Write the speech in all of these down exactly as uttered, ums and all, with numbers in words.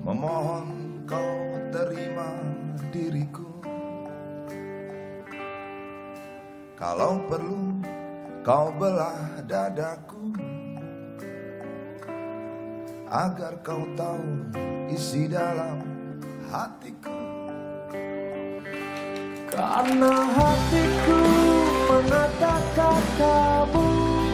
Memohon kau terima diriku. Kalau perlu kau belah dadaku, agar kau tahu isi dalam hatiku. Karena hatiku mengatakan kamu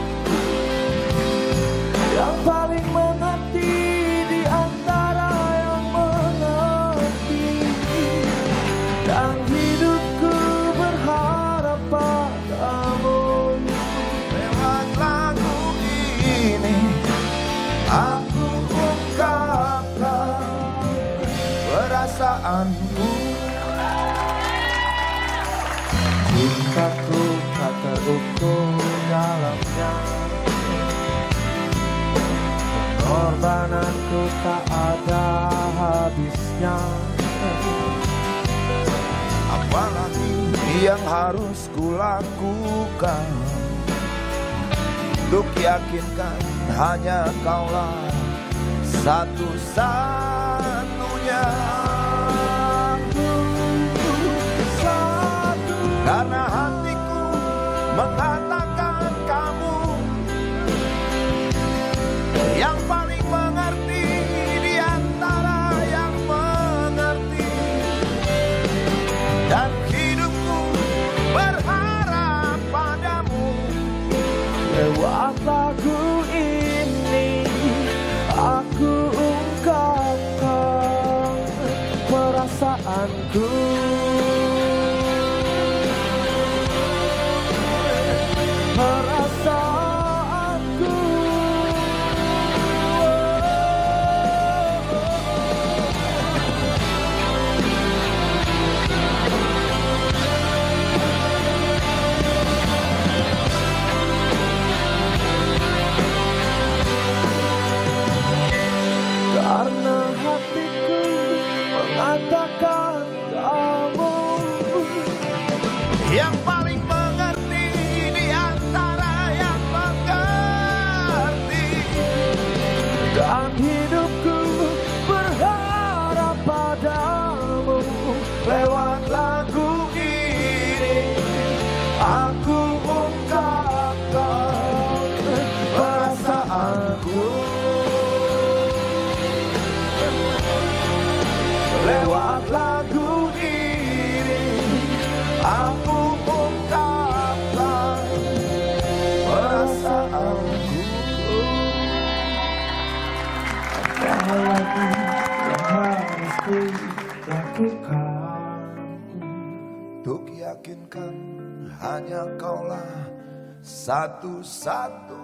yang paling mengerti di antara yang mengerti, dan hidupku berharap padamu. Lewat lagu ini aku ungkapkan perasaanku. Cintaku tak terukur dalamnya, pengorbananku tak ada habisnya. Apalagi yang harus kulakukan untuk yakinkan hanya kaulah satu-satunya. Karena hatiku mengatakan kamu yang paling mengerti di antara yang mengerti, dan hidupku berharap padamu. Lewat lagu ini aku ungkapkan perasaanku. Perasaanku. Karena hatiku mengatakan kamu Yang paling mengerti di antara yang mengerti, dan hidupku berharap padamu. lewat lagu ini aku ungkapkan perasaanku. Lewat lagu ini aku ungkapkan perasaanku. Apalagi yang harus kulakukan Untuk yakinkan hanya kaulah satu-satu